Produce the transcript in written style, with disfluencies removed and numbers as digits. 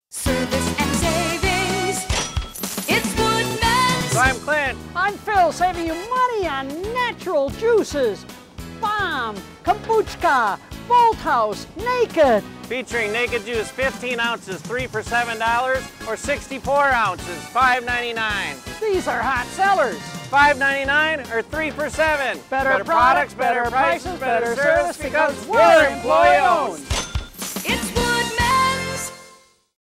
Service and savings. It's Woodman. So I'm Clint. I'm Phil, saving you money on natural juices. Bomb, kombucha, Bolthouse, Naked. Featuring Naked Juice, 15 ounces, 3 for $7, or 64 ounces, $5.99. These are hot sellers. $5.99 or 3 for $7. Better products, better prices, better service because we're employee owned. It's Woodman.